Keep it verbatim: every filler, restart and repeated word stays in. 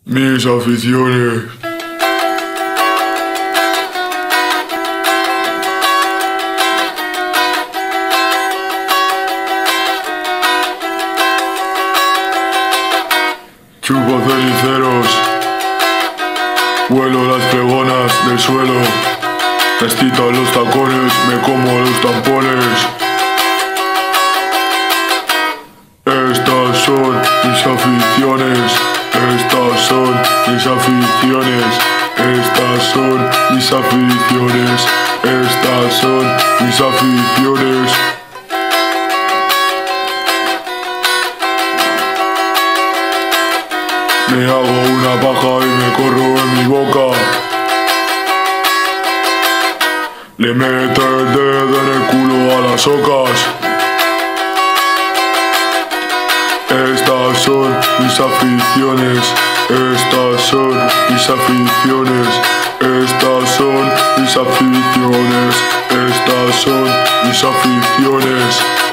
Mis aficiones. Chupo ceniceros, vuelo las pregonas del suelo, excito los tacones, me como los tampones. Estas son mis aficiones, estas son mis aficiones, estas son mis aficiones, estas son mis aficiones. Me hago una paja y me corro en mi boca. Le meto el dedo en el culo a las ocas. Estas son mis aficiones, estas son mis aficiones, estas son mis aficiones, estas son mis aficiones.